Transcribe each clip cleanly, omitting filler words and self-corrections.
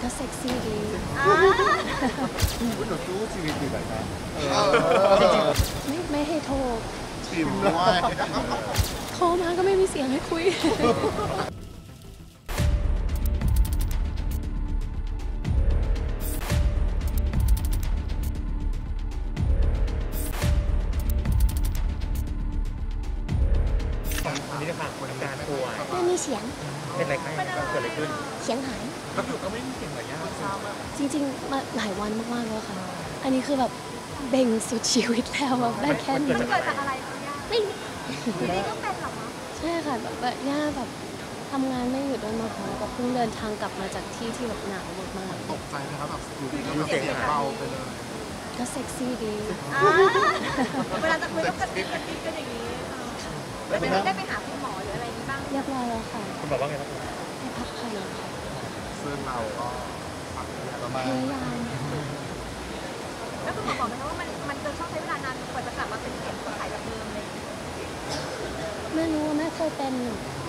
ก็เซ็กซี่ดีหนูสู้ชีวิตดีแบบนั้นไม่ให้โทรชิมด้วยโทรมาก็ไม่มีเสียงให้คุยอันนี้นะคะคนการป่วยไม่มีเสียงเป็นอะไรคะเกิดอะไรขึ้นเสียงหายแล้วอยู่ก็ไม่มีเสียงเลยจริงๆมาหลายวันมากๆแล้วค่ะอันนี้คือแบบเบ่งสุดชีวิตแล้วแบบได้แค่นี้เกิดจากอะไรไม่นี่ก็เป็นหรอใช่ค่ะแบบย่าแบบทำงานไม่หยุดด้วยมาพร้อมกับเพิ่งเดินทางกลับมาจากที่แบบหนาวมากๆตกใจนะครับแบบอยู่ดีก็เสียงเบาไปเลยก็เซ็กซี่ดีเวลาจะคุยก็กระซิบกันอย่างนี้ได้ไปหาคุณหมอหรืออะไรนี้บ้างเรียบร้อยแล้วค่ะคุณบอกว่าไงบ้างให้พักผ่อนค่ะซึ่งเราก็พยายามแล้วคุณหมอบอกไหมคะว่ามันจะต้องใช้เวลานานกว่าจะกลับมาเป็นเสียงคนไข้แบบเดิมเลยไม่รู้ว่าแม่เคยเป็น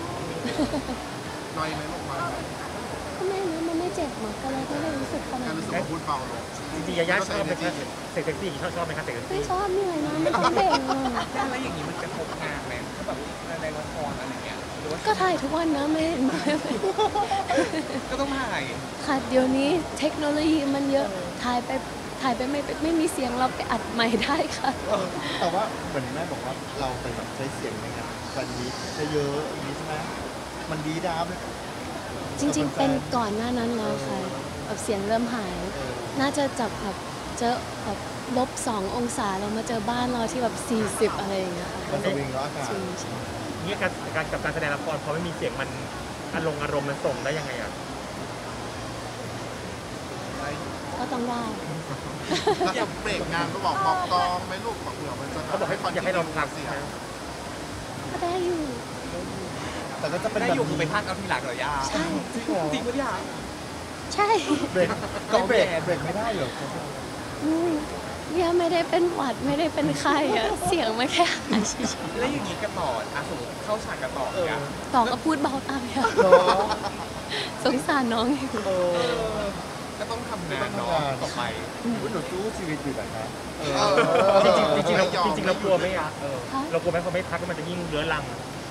น้อยไหมลูกน้อยก็ไม่นะมันไม่เจ็บหรอกก็เลยไม่ได้รู้สึกขนาดนั้นรู้สึกว่าพูดเบาลงจริงๆย่าชอบไหมคะเซ็กซี่ชอบไหมคะเซ็กซี่ไม่ชอบเหนื่อยนะไม่ต้องเบ่งแล้วอย่างนี้มันจะพบงานไหมถ้าแบบในละครอะไรเงี้ยก็ถ่ายทุกวันนะไม่ก็ต้องถ่ายค่ะเดี๋ยวนี้เทคโนโลยีมันเยอะถ่ายไปไม่มีเสียงเราไปอัดใหม่ได้ค่ะแต่ว่าเหมือนแม่บอกว่าเราไปแบบใช้เสียงในงานกันนี้ใช้เยอะอย่างนี้ใช่ไหมมันดีดาบจริงๆเป็นก่อนหน้านั้นแล้วค่ะแบบเสียงเริ่มหายน่าจะจับแบบเจอแบบ-2 องศาเรามาเจอบ้านเราที่แบบ40อะไรอย่างเงี้ยค่ะมันจะวิ่งแล้วอากาศนี่การกับการแสดงละครพอไม่มีเสียงมันอารมณ์มันส่งได้ยังไงอ่ะก็ต้องได้อยากเบรกงานก็บอกกองไม่ลูกบอกเผื่อมันจะเขาบอกอยากให้เราพักสิก็ได้อยู่แต่ก็จะเป็นได้อยู่คือไปพักเอาทีหลังเหรอย่าใช่จริงปะเนี่ยใช่เบรกก็เบรกไม่ได้เหรอย่าไม่ได้เป็นหวัดไม่ได้เป็นไข้อะเสียงไม่แค่หายแล้วอย่างนี้กระต่อสมมติเข้าฉากกระต่อเนี่ยต่อก็พูดเบาตามเนี่ยสงสารน้องอยู่ก็ต้องทำงานต่อไปหนูสู้ชีวิตอยู่แบบนั้นจริงเรากลัวไหมอ่ะเรากลัวไหมพอไม่พักมันจะยิ่งเรื้อรัง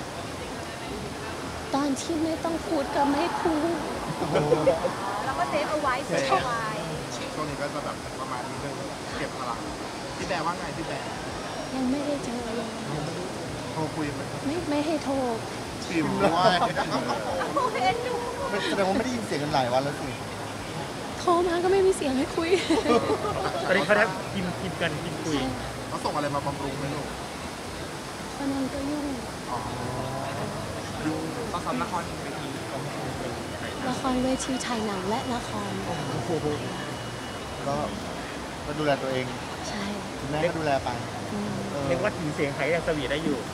ตอนที่ไม่ต้องพูดก็ไม่พูดแล้วก็เซฟเอาไว้ช่วงนี้ก็จะแบบประมาณนี้นึงเก็บพลังพี่แบร์ว่าไงพี่แบร์ยังไม่ได้เจอเลยโทรคุยไหมไม่ให้โทรชิมด้วยแสดงว่าไม่ได้ยินเสียงกันหลายวันแล้วสิโทรมาก็ไม่มีเสียงให้คุยตอนนี้เขาได้พิมพ์กันพิมพ์คุยเขาส่งอะไรมาบำรุงไหมลูกวันนั้นก็ยุ่งเขาทำละครเวทีถ่ายหนังและละครก็ดูแลตัวเองใช่แม่ก็ดูแลไปเรียกว่าถึงเสียงหายยังสวีได้อยู่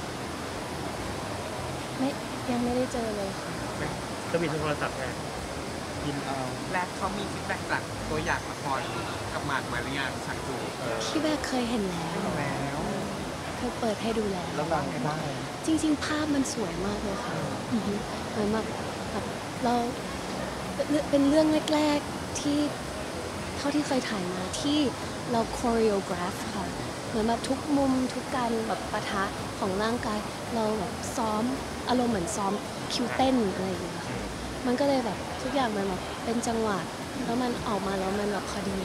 ยังไม่ได้เจอเลยสวีทางโทรศัพท์ไงกินเอาและเขามีฟีดแบ็กจากตัวอย่างละครกับหมากมาหรือยังฉากจูพี่แม่เคยเห็นแล้วเคยเปิดให้ดูแล้วแล้วไงบ้างจริงๆภาพมันสวยมากเลยค่ะเหมือนแบบเราเป็นเรื่องแรกๆที่เท่าที่เคยถ่ายมาที่เราโคเรียกราฟค่ะเหมือนแบบทุกมุมทุกการแบบปะทะของร่างกายเราแบบซ้อมอารมณ์เหมือนซ้อมคิวเต้นอะไรอย่างเงี้ยค่ะมันก็เลยแบบทุกอย่างมันแบบเป็นจังหวะแล้วมันออกมาแล้วมันแบบพอดี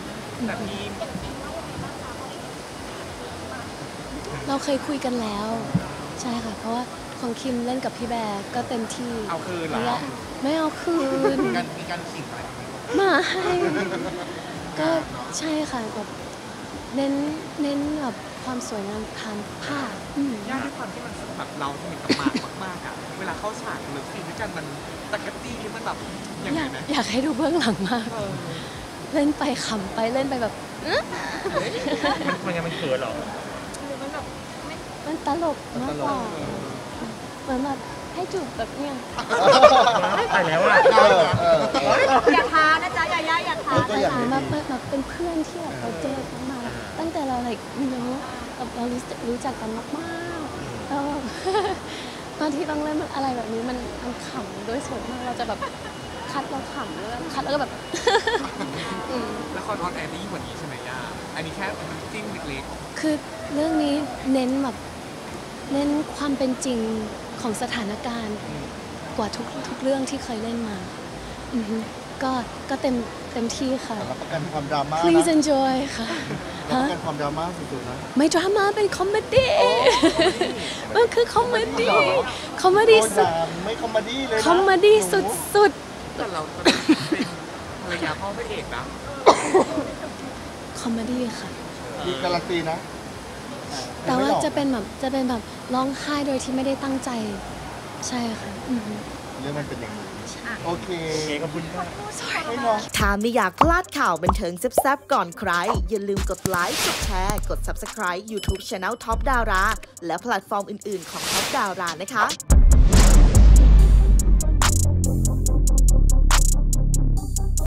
เราเคยคุยกันแล้วใช่ค่ะเพราะว่าของคิมเล่นกับพี่แบร์ก็เต็มที่เอาคืนเหรอไม่เอาคืนมีการขิงอะไรมาให้ก็ใช่ค่ะแบบเน้นแบบความสวยงามทางภาพยากด้วยความที่มันแบบเราสนิทกับหมากมากๆอ่ะเวลาเข้าฉากหรือซีนด้วยกันมันตะกะตี้มันแบบยังไงนะอยากให้ดูเบื้องหลังมากเล่นไปขำไปเล่นไปแบบมันยังมันเขินหรอหรือมันแบบมันตลกมากกว่าเหมือนแบบให้จูบแบบเนี้ยไปแล้วอ่ะอย่าท้านะจ๊ะอย่าท้าแบบเป็นเพื่อนที่แบบเราเจอกันมาตั้งแต่เราเรารู้จักกันมากๆแล้วบางทีต้องเล่นอะไรแบบนี้มันขำโดยส่วนมากเราจะแบบคัดเราขำแล้วคัดแล้วก็แบบละครออนแอร์ได้ยิ่งกว่านี้ใช่ไหมย่าอันนี้แค่มันจิ้นเล็กคือเรื่องนี้เน้นแบบเน้นความเป็นจริงของสถานการณ์กว่าทุกเรื่องที่เคยเล่นมาอือฮึก็เต็มที่ค่ะรับประกันความดราม่านะ please enjoy ค่ะรับประกันความดราม่าสุดๆนะไม่ดราม่าเป็นคอมเมดี้มันคือคอมเมดี้คอมเมดี้โอ้สุดด่าไม่คอมเมดี้เลยนะคอมเมดี้สุดๆแต่เราเป็นภรรยาพ่อพระเอกนะคอมเมดี้ค่ะมีการันตีนะแต่ว่าไม่หลอกจะเป็นแบบร้องไห้โดยที่ไม่ได้ตั้งใจใช่ค่ะอือฮึเรื่องมันเป็นอย่างนี้โอเคขอบคุณค่ะไม่มองถ้าไม่อยากพลาดข่าวบันเทิงแซ่บๆก่อนใคร อย่าลืมกดไลค์ กดแชร์ กด Subscribe YouTube Channel Top Dara และแพลตฟอร์มอื่นๆของ Top Dara นะคะ